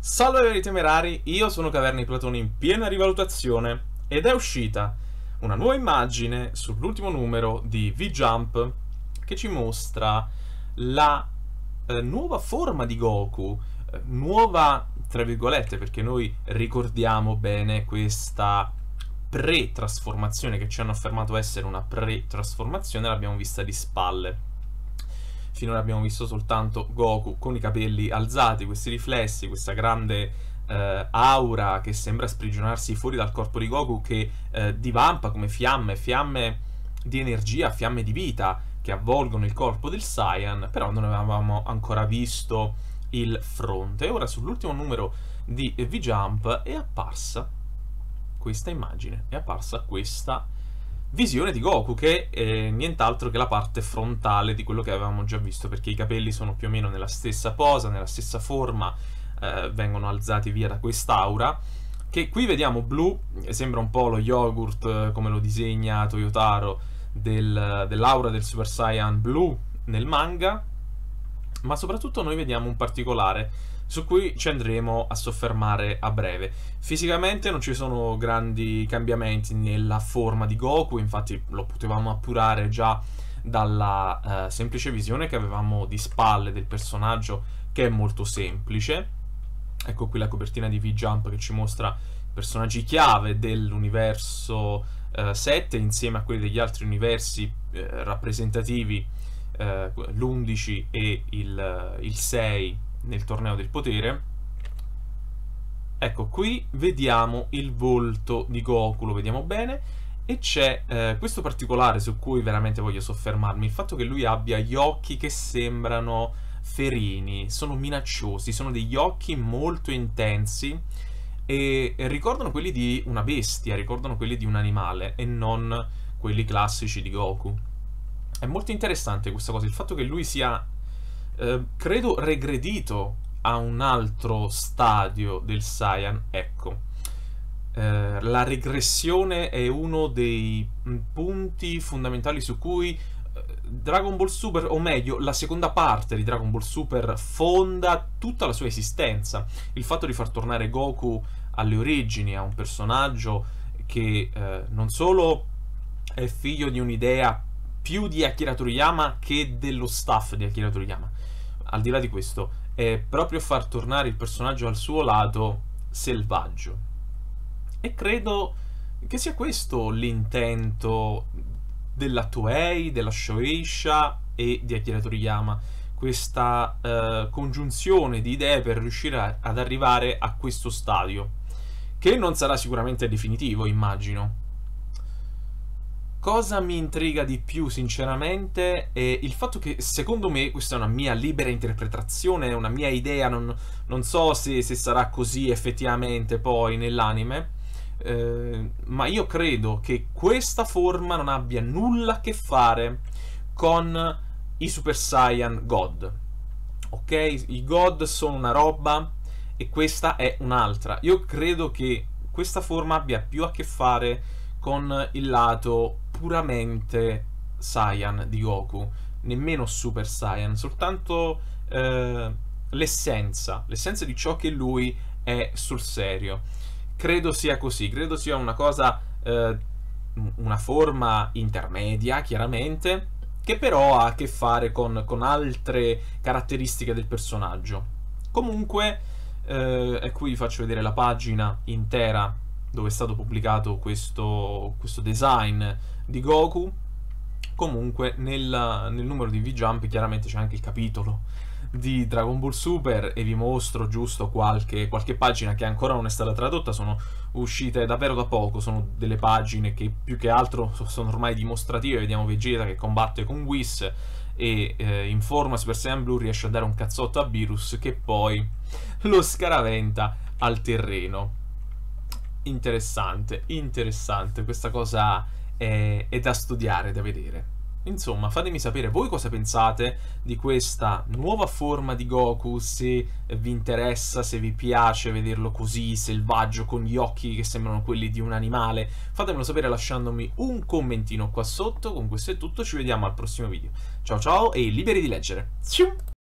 Salve veri temerari, io sono Caverni Platone in piena rivalutazione ed è uscita una nuova immagine sull'ultimo numero di V-Jump che ci mostra la nuova forma di Goku, nuova tra virgolette perché noi ricordiamo bene questa pre-trasformazione che ci hanno affermato essere una pre-trasformazione, l'abbiamo vista di spalle. Finora abbiamo visto soltanto Goku con i capelli alzati, questi riflessi, questa grande aura che sembra sprigionarsi fuori dal corpo di Goku, che divampa come fiamme di energia, fiamme di vita che avvolgono il corpo del Saiyan, però non avevamo ancora visto il fronte. E ora sull'ultimo numero di V-Jump è apparsa questa immagine, è apparsa questa visione di Goku, che è nient'altro che la parte frontale di quello che avevamo già visto, perché i capelli sono più o meno nella stessa posa, nella stessa forma, vengono alzati via da quest'aura, che qui vediamo blu, sembra un po' lo yogurt come lo disegna Toyotaro dell'aura del Super Saiyan blu nel manga, ma soprattutto noi vediamo un particolare su cui ci andremo a soffermare a breve. Fisicamente non ci sono grandi cambiamenti nella forma di Goku, infatti lo potevamo appurare già dalla semplice visione che avevamo di spalle del personaggio, che è molto semplice. Ecco qui la copertina di V-Jump che ci mostra i personaggi chiave dell'universo 7 insieme a quelli degli altri universi rappresentativi, l'11 e il 6 nel torneo del potere. Ecco, qui vediamo il volto di Goku, lo vediamo bene, e c'è questo particolare su cui veramente voglio soffermarmi, il fatto che lui abbia gli occhi che sembrano ferini, sono minacciosi, sono degli occhi molto intensi e ricordano quelli di una bestia, ricordano quelli di un animale e non quelli classici di Goku. È molto interessante questa cosa, il fatto che lui sia credo regredito a un altro stadio del Saiyan. Ecco, la regressione è uno dei punti fondamentali su cui Dragon Ball Super, o meglio la seconda parte di Dragon Ball Super, fonda tutta la sua esistenza. Il fatto di far tornare Goku alle origini, a un personaggio che non solo è figlio di un'idea più di Akira Toriyama che dello staff di Akira Toriyama. Al di là di questo, è proprio far tornare il personaggio al suo lato selvaggio. E credo che sia questo l'intento della Toei, della Shueisha e di Akira Toriyama. Questa congiunzione di idee per riuscire ad arrivare a questo stadio, che non sarà sicuramente definitivo, immagino. Cosa mi intriga di più, sinceramente, è il fatto che, secondo me, questa è una mia libera interpretazione, è una mia idea, non so se sarà così effettivamente poi nell'anime, ma io credo che questa forma non abbia nulla a che fare con i Super Saiyan God. Ok? I God sono una roba e questa è un'altra. Io credo che questa forma abbia più a che fare con il lato puramente Saiyan di Goku, nemmeno Super Saiyan, soltanto l'essenza di ciò che lui è sul serio. Credo sia così, credo sia una cosa, una forma intermedia, chiaramente, che però ha a che fare con altre caratteristiche del personaggio. Comunque, e qui vi faccio vedere la pagina intera dove è stato pubblicato questo design di Goku. Comunque nel numero di V-Jump chiaramente c'è anche il capitolo di Dragon Ball Super e vi mostro giusto qualche pagina che ancora non è stata tradotta, sono uscite davvero da poco, sono delle pagine che più che altro sono ormai dimostrative. Vediamo Vegeta che combatte con Whis e in forma Super Saiyan Blue riesce a dare un cazzotto a Beerus che poi lo scaraventa al terreno. Interessante, questa cosa è da studiare, da vedere. Insomma, fatemi sapere voi cosa pensate di questa nuova forma di Goku, se vi interessa, se vi piace vederlo così selvaggio, con gli occhi che sembrano quelli di un animale. Fatemelo sapere lasciandomi un commentino qua sotto. Con questo è tutto, ci vediamo al prossimo video. Ciao ciao e liberi di leggere.